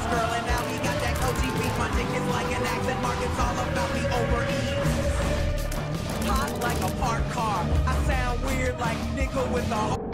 girl, and now he got that Koji beef. My dick is like an accent mark, it's all about me over ease. Hot like a parked car, I sound weird like nigga with a